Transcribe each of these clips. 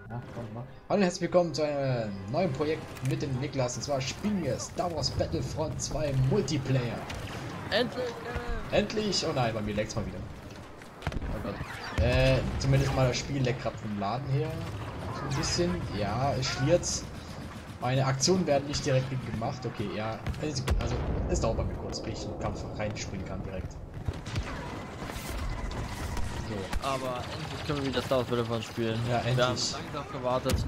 Ja, komm, mach. Hallo und herzlich willkommen zu einem neuen Projekt mit dem Niklas. Und zwar spielen wir Star Wars Battlefront 2 Multiplayer. Endlich! Endlich! Oh nein, bei mir leckt's mal wieder. Oh Gott. Zumindest mal das Spiel leckt gerade vom Laden her. So ein bisschen. Ja, es schliert's. Meine Aktionen werden nicht direkt gemacht. Okay, ja. Also, es dauert bei mir kurz, bis ich in den Kampf reinspringen kann direkt. So. Aber endlich können wir wieder Star Wars Battlefront spielen. Ja, endlich. Wir haben lange darauf gewartet.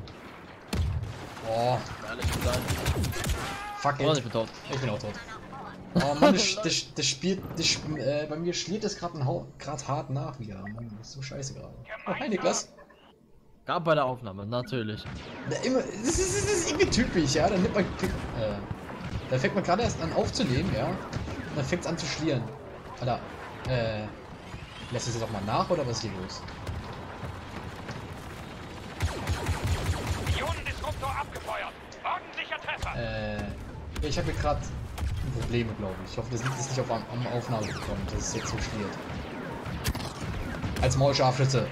Oh, Ehrlich gesagt. fuck Oh, it. ich bin tot. Ich bin auch tot. Oh Mann, das Spiel, bei mir schliert es gerade hart nach wieder. Mann, das ist so scheiße gerade. Oh, hi Niklas. Gab bei der Aufnahme, natürlich. Das ist irgendwie typisch, ja. Dann dann fängt man gerade erst an aufzunehmen, ja. Und dann fängt es an zu schlieren. Alter, lässt es jetzt auch mal nach oder was ist hier los? Ionendisruptor abgefeuert. Ordentlicher Treffer. Ich habe hier gerade Probleme, glaube ich. Ich hoffe, das liegt jetzt nicht am Aufnahme gekommen, dass es jetzt so schliert. Als Maulscharfschütze.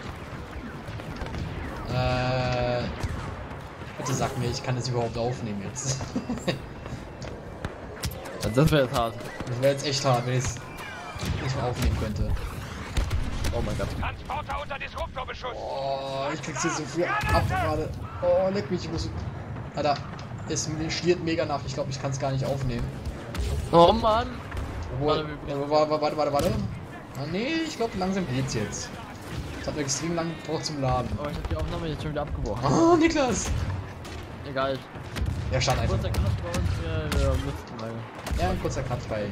Bitte sag mir, ich kann das überhaupt aufnehmen jetzt. Das wäre jetzt hart. Das wäre jetzt echt hart, wenn ich es nicht mehr aufnehmen könnte. Oh mein Gott. Transporter unter Disruptorbeschuss. Oh, ich krieg's hier so viel ab gerade. Oh, leck mich, ich muss... Alter, es schliert mega nach. Ich glaube, ich kann es gar nicht aufnehmen. Oh Mann! Obwohl, warte. Ah, nee, ich glaube, langsam geht's jetzt. Das hat mir extrem lange gebraucht zum Laden. Oh, ich hab die Aufnahme jetzt schon wieder abgebrochen. Oh, Niklas! Egal. Ja, stand einfach. Kurzer Cut bei uns, wir müssten mal. Ja, ein kurzer Cut bei.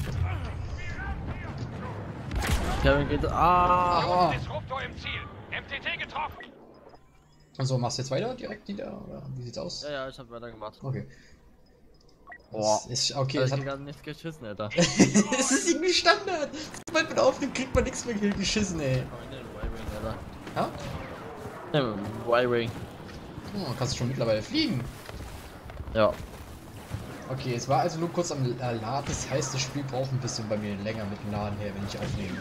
Kevin geht. Ah! Disruptor im Ziel. MTT getroffen. Also, machst du jetzt weiter direkt wieder? Oder wie sieht's aus? Ja, ich hab weitergemacht. Okay. Boah. Ist, okay, Ich das hab hat... gerade nichts geschissen, Alter. Es ist irgendwie Standard! Sobald man aufnimmt, kriegt man nichts mehr geschissen, ey. Oh, ne, Y-Wing, Ha? Alter. Ne, Y-Wing. Oh, kannst du schon mittlerweile fliegen. Ja. Okay, es war also nur kurz am Laden. Das heißt, das Spiel braucht ein bisschen bei mir länger mit dem Laden her, wenn ich aufnehme.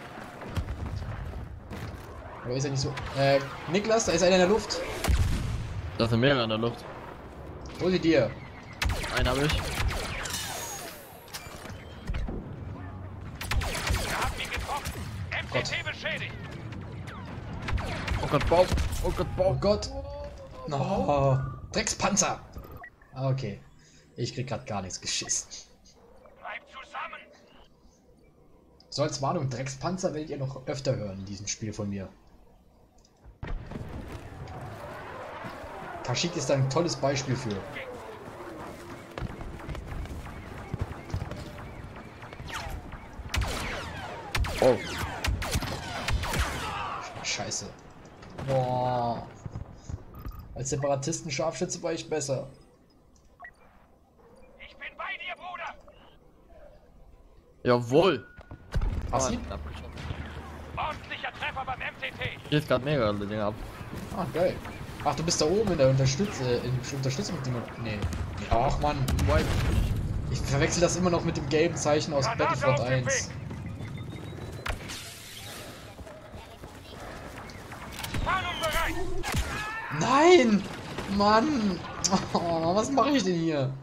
Aber ist ja nicht so. Niklas, da ist einer in der Luft. Das sind mehrere in der Luft. Hol sie dir. Einen habe ich. Wir haben ihn getroffen. MTT beschädigt. Oh Gott, Baum. Oh Gott, Oh Baum. Gott. Oh, Dreckspanzer. Okay. Ich krieg grad gar nichts geschissen. Bleibt zusammen. So als Warnung, Dreckspanzer werdet ihr noch öfter hören in diesem Spiel von mir. Kashyyyk ist ein tolles Beispiel für. Oh. Scheiße. Boah. Als Separatisten-Scharfschütze war ich besser. Ich bin bei dir, Bruder. Jawohl. Hast du Oh, ihn? abgeschossen. Ordentlicher Treffer beim MTT. Hier ist gerade mega Dinge ab. Ah, geil. Ach, du bist da oben in der Unterstützung. Nee. Ach man, ich verwechsel das immer noch mit dem gelben Zeichen aus Battlefront 1. Warnung bereit. Nein! Mann! Oh, was mache ich denn hier?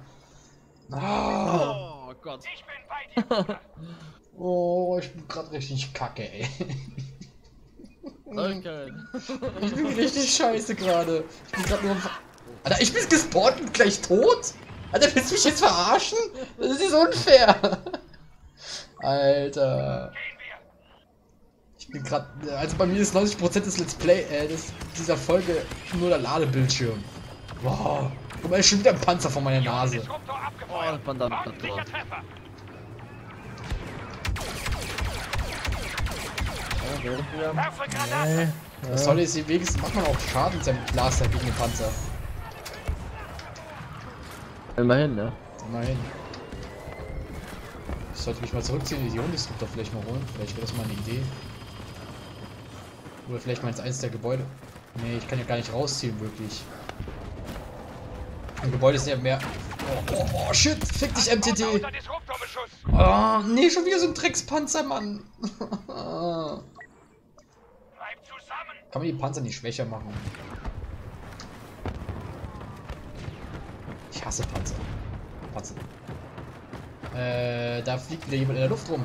Ah. Oh Gott. Ich bin bei dir, Bruder. Oh, ich bin gerade richtig kacke, ey. Okay. Ich bin richtig scheiße gerade. Ich bin gerade nur... Alter, ich bin gespawnt und gleich tot? Alter, willst du mich jetzt verarschen? Das ist unfair. Alter. Gehen wir. Ich bin gerade... Also bei mir ist 90% des Let's Play, dieser Folge nur der Ladebildschirm. Wow. Guck mal, ist schon wieder ein Panzer vor meiner Nase. Disruptor Oh, abgefeuert. das Bandant hat Ordentlicher gemacht. Treffer. Werfe Granate. Das Tolle ist, wenigstens macht man auch Schaden mit seinem Blaster gegen den Panzer. Immerhin, ne? Immerhin. Ich sollte mich mal zurückziehen, die Ionendisruptor vielleicht mal holen. Vielleicht wäre das mal eine Idee. Oder vielleicht mal ins eins der Gebäude. Nee, ich kann ja gar nicht rausziehen, wirklich. Im Gebäude sind ja mehr... Oh, shit! Fick dich, MTT! Unter Disruptorbeschuss. Oh, nee, schon wieder so ein Dreckspanzer, Mann! Bleibt zusammen. Kann man die Panzer nicht schwächer machen? Ich hasse Panzer. Panzer. Da fliegt wieder jemand in der Luft rum.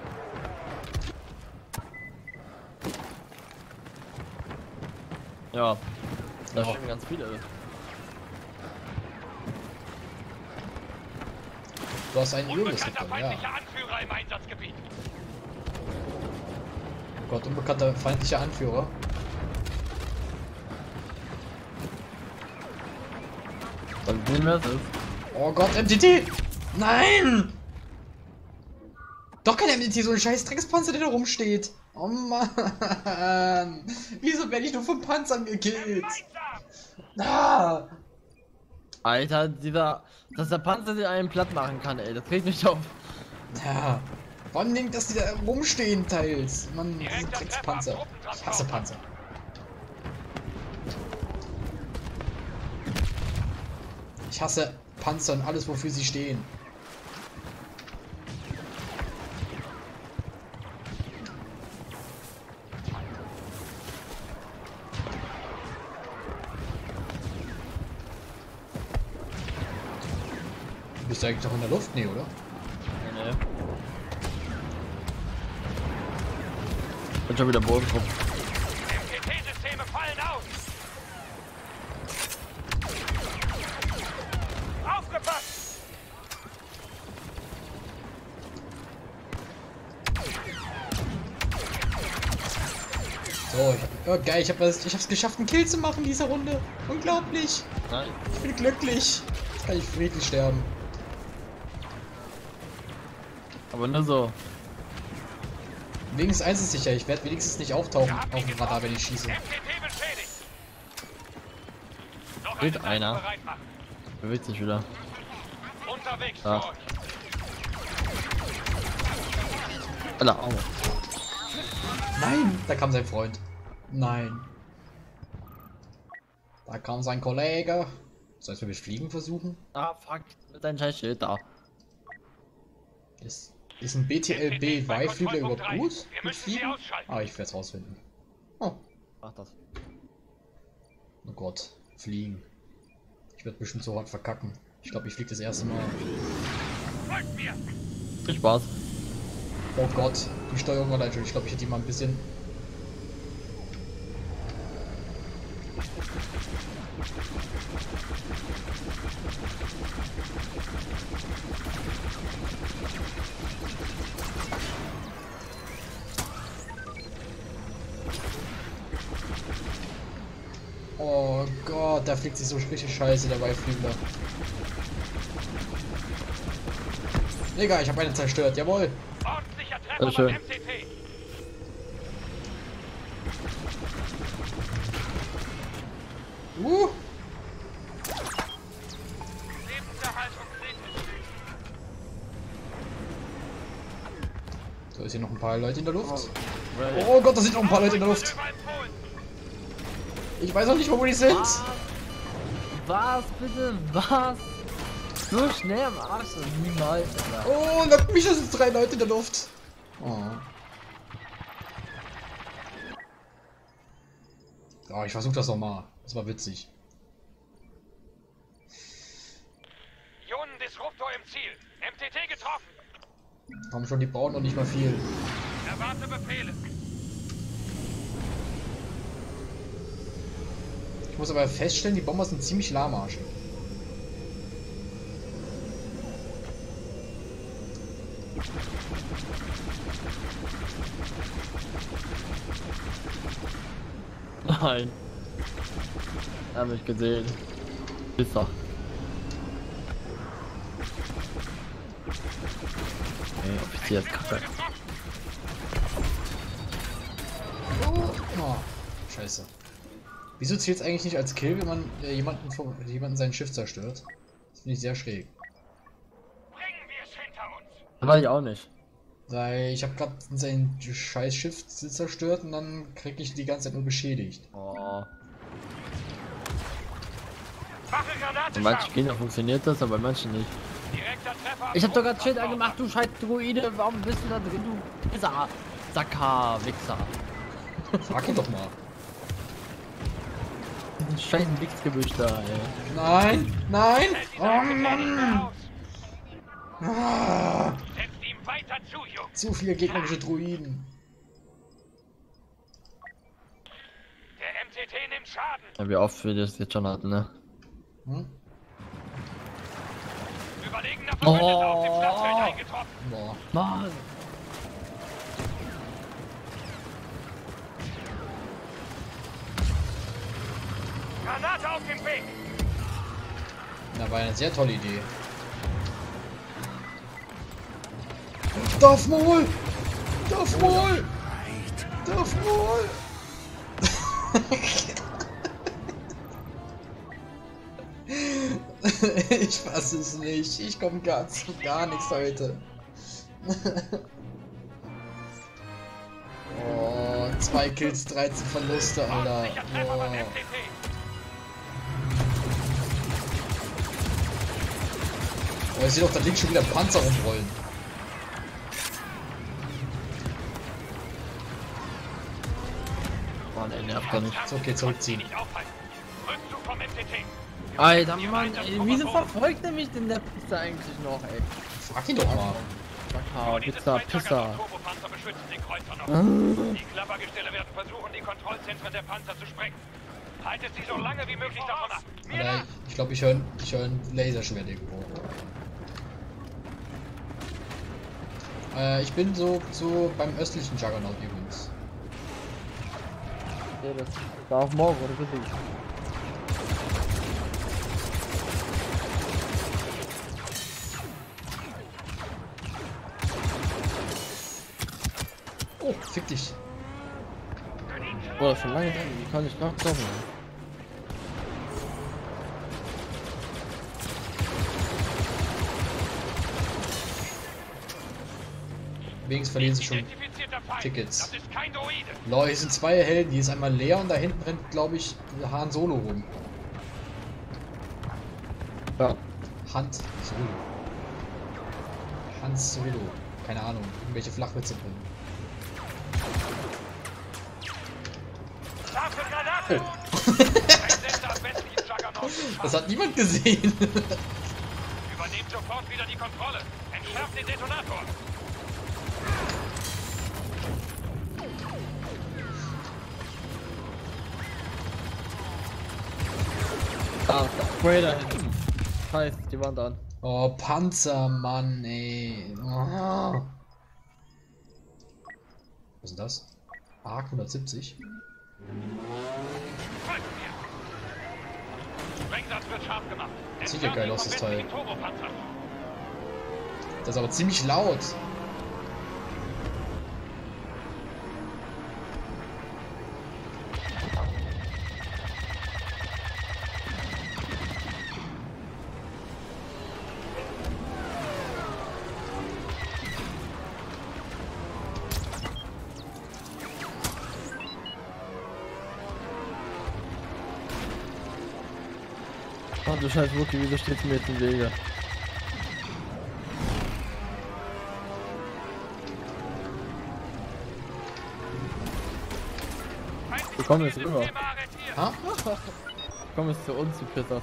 Ja, da Ja. stehen ganz viele. Du hast einen Unbekannter Ionis-Sektor, ja. feindlicher Anführer im Einsatzgebiet. Oh Gott, unbekannter feindlicher Anführer. Dann sehen wir es. Oh Gott, MTT! Nein! Doch kein MTT, so ein scheiß Dreckspanzer, der da rumsteht. Oh Mann! Wieso werde ich nur von Panzern gekillt? Ah! Alter, dass der Panzer den einen platt machen kann, ey, das regt mich auf. Ja. Vor allem, dass die da rumstehen teils. Mann, diese Direkter Dreckspanzer. Treffer am Ich Truppentransport. hasse Panzer. Ich hasse Panzer und alles, wofür sie stehen. Du bist eigentlich doch in der Luft? Nee, oder? Nee. Bin schon wieder Bodentrupp. MTT-Systeme fallen aus. Aufgepasst! So, oh, geil, ich hab's geschafft, einen Kill zu machen in dieser Runde. Unglaublich. Nein. Ich bin glücklich. Jetzt kann ich friedlich sterben. Aber nur so. Wenigstens eins ist sicher, ich werde wenigstens nicht auftauchen auf dem Radar, wenn ich schieße. MTT beschädigt. Noch Steht eine einer. bereit machen. Bewegt sich wieder. Unterwegs Ah. für euch. Alter, au. Nein, da kam sein Freund. Nein. Da kam sein Kollege. Soll wir mit Fliegen versuchen? Ah, fuck. Mit deinem scheiß Schild da. Ist ein BTLB Weihflügler überhaupt gut? Wir Mit müssen sie Fliegen? ausschalten. Ah, ich werde es rausfinden. Oh. Mach das. Oh Gott, Fliegen. Ich werde bestimmt so hart verkacken. Ich glaube, ich fliege das erste Mal. Folgt mir! Viel Spaß. Oh Gott, die Steuerung allein schon. Ich glaube, ich hätte die mal ein bisschen... Oh Gott, da fliegt sich so richtig scheiße, der Weihflügler. Egal, ich habe einen zerstört, jawohl. Ordentlicher Treffer Sehr schön. beim MTT. Lebenserhaltung kritisch. So, ist hier noch ein paar Leute in der Luft. Ready. Oh Gott, da sind noch ein paar Leute in der Luft. Manöver empfohlen. Ich weiß auch nicht, wo die sind. Was bitte? Was? So schnell am Arsch und niemals, Alter. Oh, lock mich, das sind 3 Leute in der Luft. Oh. Oh, ich versuche das nochmal. Das war witzig. Ionendisruptor im Ziel. MTT getroffen. Haben schon, die brauchen noch nicht mal viel. Erwarte Befehle. Ich muss aber feststellen, die Bomber sind ziemlich lahmarschig. Nein. Hab ich gesehen. Pisser. Ey, Offizier ist kacke. Oh, scheiße. Wieso zählt es eigentlich nicht als Kill, wenn man jemanden sein Schiff zerstört? Das finde ich sehr schräg. Bringen wir es hinter uns. Das weiß ich auch nicht. Weil ich habe gerade sein scheiß Schiff zerstört und dann kriege ich die ganze Zeit nur beschädigt. Oh. Wache Granate Bei manchen scharf. Gegner funktioniert das, aber bei manchen nicht. Direkter Treffer. Ich hab doch gerade Schild angemacht, du scheiß Druide. Warum bist du da drin, du Pisser? Sacker, Wichser. Frag ihn doch mal. diesen scheiß Blitzgebüsch da, ey. Nein, nein! Hält die Oh Sache nicht mehr Mann! aus. Ah, Setzt ihm weiter zu, Jungs. zu viele gegnerische Druiden. Der MTT nimmt Schaden. Ja, wie oft wir das jetzt schon hatten, ne? Hm? Überlegener Verbündeter auf dem Oh. Schlachtfeld eingetroffen. Boah. Mann! Granate auf dem Weg. Das war eine sehr tolle Idee. Darth Maul! Darth Maul! Darth Maul! Ich fasse es nicht. Ich komme gar nichts heute. Oh, 2 Kills, 13 Verluste, Alter. Sicher Treffer beim Oh. MTT. Oh, ich sehe doch da links schon wieder Panzer rumrollen. Mann, ey, nervt doch nicht. Ist okay, zurückziehen. Nicht aufhalten. Rückzug vom MTT. Alter, Mann, ey, wieso verfolgt er mich denn der Pizza eigentlich noch, ey? Frag ihn doch mal. Kakao, Pizza, Pizza. Turbopanzer beschützen den Kreuzer noch. Die Klappergestelle werden versuchen, die Kontrollzentren der Panzer zu sprengen. Haltet sie so lange wie möglich davon ab. Mir Alter, nach! ich glaube, ich höre ein Laserschwert irgendwo. Ich bin so beim östlichen Juggernaut übrigens. Ja, das war auf morgen, oder bitte? Oh, fick dich. Boah, schon lange drin, wie kann ich noch kommen? Wenigstens verlieren sie schon Identifizierter Feind. Tickets. Das ist kein Droide. Leute, hier sind 2 Helden, die ist einmal leer und da hinten rennt, glaube ich, Han Solo rum. Ja. Hans Solo. Hans Solo. Keine Ahnung, irgendwelche Flachwitze drin. Scharfe Granate! Oh. Einsätze am westlichen Juggernaut. Das hat niemand gesehen. Übernehmt sofort wieder die Kontrolle. Entschärft den Detonator. Ah, Raider hinten. Scheiß, die Wand an. Oh, Panzermann, ey. Oh. Was ist denn das? ARC 170? Folgt mir. Sprengsatz wird scharf gemacht. Sieht ja geil aus, das Teil. Entfernt den Turbopanzer. Das ist aber ziemlich laut. Oh, du scheiß Wookie, wieso steht mir jetzt im Wege? Wir kommen jetzt rüber. Ha? Komm jetzt zu uns, du Pissers.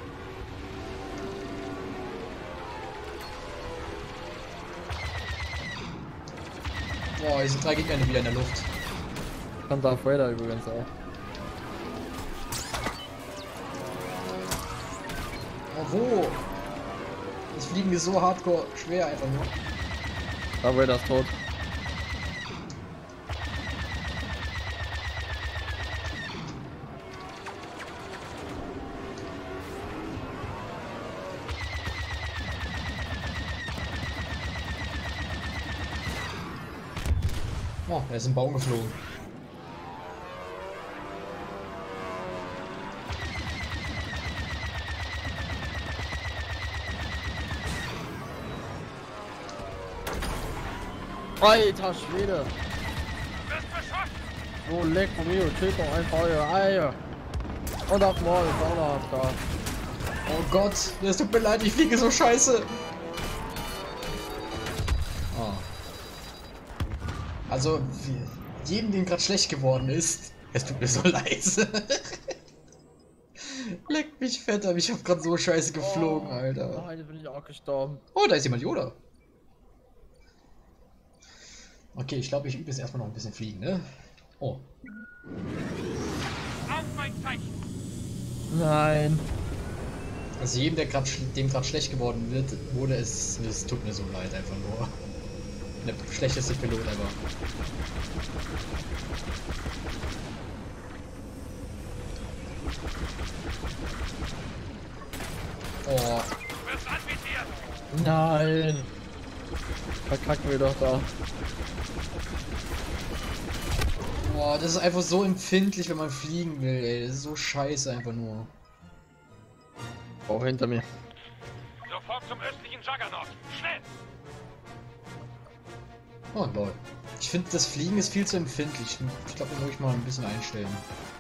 Boah, hier sind 3 Gegner wieder in der Luft. Kommt Darth Vader übrigens auch. Oh, wo? Das Fliegen ist so hardcore schwer einfach nur. Darth Vader ist tot. Oh, er ist im Baum geflogen. Alter Schwede! Wirst beschossen! So leck von mir, chillt doch einfach eure Eier. Und auf morgen ist auch noch da. Oh Gott, es tut mir leid, ich fliege so scheiße. Oh. Also, jedem, dem gerade schlecht geworden ist, es tut mir so leid. Leck mich fett, aber ich hab grad so scheiße geflogen, Alter. Nein, jetzt bin ich auch gestorben. Oh, da ist jemand Yoda. Okay, ich glaube, ich übe jetzt erstmal noch ein bisschen fliegen, ne? Oh. Auf mein Zeichen! Nein. Also jedem, der dem gerade schlecht geworden wurde, es tut mir so leid, einfach nur. Der schlechteste Pilot ever. Oh, Du wirst anvisiert! Nein. Verkacken wir doch da. boah, das ist einfach so empfindlich, wenn man fliegen will, ey. Das ist so scheiße einfach nur. Oh, hinter mir. Sofort zum östlichen Juggernaut! Schnell! Oh lol. Ich finde, das Fliegen ist viel zu empfindlich. Ich glaube, da muss ich mal ein bisschen einstellen.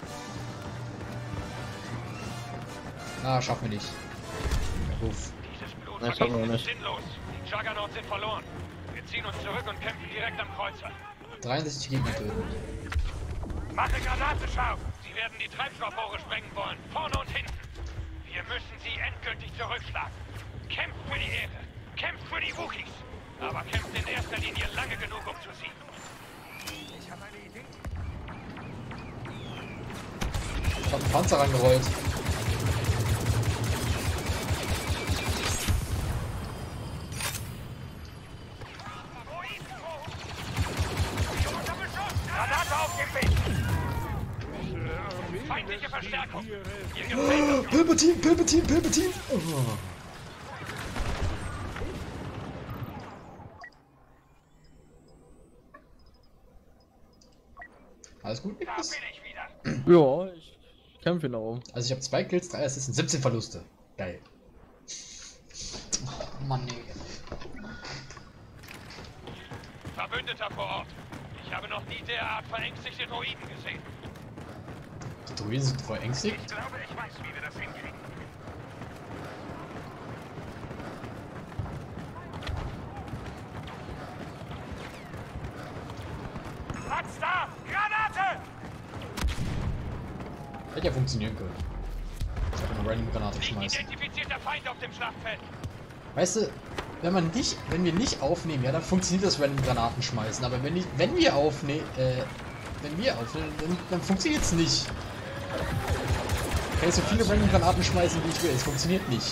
Ah, schaffen wir nicht. Uff. Dieses Nein, schaffen wir Blutvergießen ist nicht. sinnlos. Die Juggernauts sind verloren. Wir ziehen uns zurück und kämpfen direkt am Kreuzer. 63 Gegner töten. Mache Granate scharf! Sie werden die Treibstoffrohre sprengen wollen, vorne und hinten. Wir müssen sie endgültig zurückschlagen. Kämpft für die Ehre, kämpft für die Wookies. Aber kämpft in erster Linie lange genug, um zu siegen. Ich habe eine Idee. Ich hab einen Panzer rangerollt. Granate auf dem Weg! Feindliche Verstärkung! Ihr gefällt Palpatine, Palpatine, Palpatine! Oh. Alles gut, Da Niklas? bin ich wieder! Ja, ich kämpfe nach oben. Also ich habe 2 Kills, 3 Assists und 17 Verluste. Geil. Oh, Mann, ey. Verbündeter vor Ort. Ich habe noch nie derart verängstigte Droiden gesehen. Die Druiden sind voll ängstlich. Ich glaube, ich weiß, wie wir das hinkriegen. Platz da! Granate! Hätte ja funktionieren können. Ich habe eine random Granate Nicht schmeißen. identifizierter Feind auf dem Schlachtfeld. Weißt du, wenn wir nicht aufnehmen, ja, dann funktioniert das random Granaten schmeißen. Aber wenn wir aufnehmen, dann funktioniert es nicht. Ich kann so viele random Granaten schmeißen, wie ich will. Es funktioniert nicht.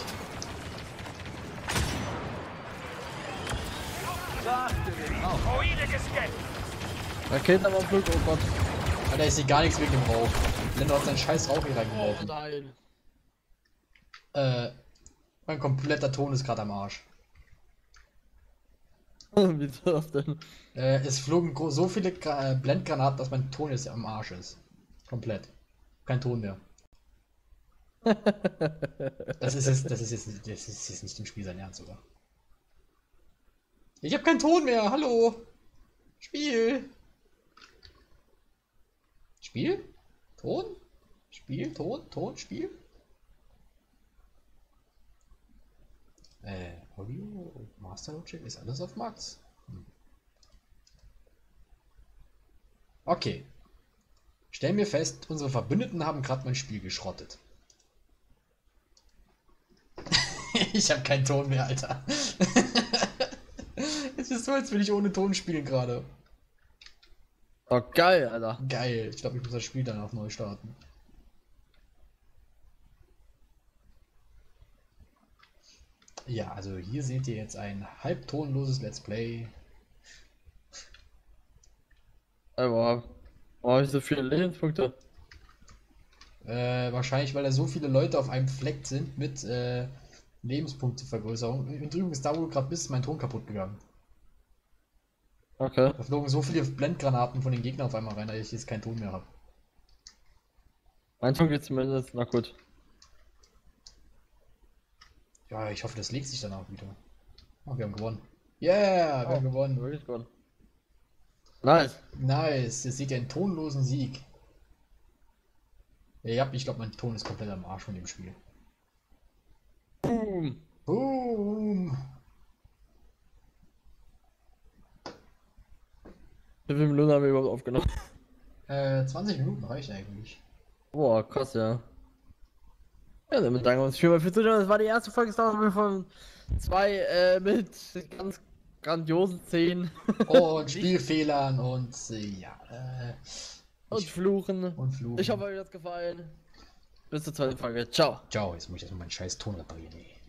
Droide gescannt. Raketen am Flug, oh Gott. Alter, ich sehe gar nichts wegen dem Rauch. Lando hat seinen scheiß Rauch hier Oh reingeworfen. nein. Mein kompletter Ton ist gerade am Arsch. Wie das denn? Es flogen so viele Blendgranaten, dass mein Ton jetzt am Arsch ist. Komplett. Kein Ton mehr. Das ist jetzt nicht im Spiel sein Ernst, oder? Ich habe keinen Ton mehr. Hallo. Spiel. Spiel? Ton? Spiel? Ton? Spiel? Audio, Master Logic ist alles auf Max. Okay. Stellen wir fest, unsere Verbündeten haben gerade mein Spiel geschrottet. Ich habe keinen Ton mehr, Alter. Es ist so, als würde ich ohne Ton spielen gerade. Oh geil, Alter. Geil. Ich glaube, ich muss das Spiel dann auch neu starten. Ja, also hier seht ihr jetzt ein halbtonloses Let's Play. Aber habe ich so viele Lebenspunkte? Wahrscheinlich, weil da so viele Leute auf einem Fleck sind mit Lebenspunktevergrößerung. Und übrigens, da wo du gerade bist, ist mein Ton kaputt gegangen. Okay. Da flogen so viele Blendgranaten von den Gegnern auf einmal rein, dass ich jetzt keinen Ton mehr habe. Mein Ton geht zumindest, na gut. Ja, ich hoffe, das legt sich dann auch wieder. Oh, wir haben gewonnen. Yeah, wir haben gewonnen. Wirklich gewonnen. Nice. Nice, jetzt seht ihr einen tonlosen Sieg. Ja, ich glaube, mein Ton ist komplett am Arsch von dem Spiel. Boom. Boom. Wie viele Minuten haben wir überhaupt aufgenommen? 20 Minuten reicht eigentlich. Boah, krass, ja. Ja, dann bedanken wir uns schon mal fürs Zuschauen. Das war die erste Folge Star Wars von 2 mit ganz grandiosen Szenen. Und Spielfehlern und ja. Und Fluchen. Und Fluchen. Ich hoffe, euch hat's gefallen. Bis zur zweiten Folge. Ciao. Ciao, jetzt muss ich erstmal meinen scheiß Ton reparieren. Ey.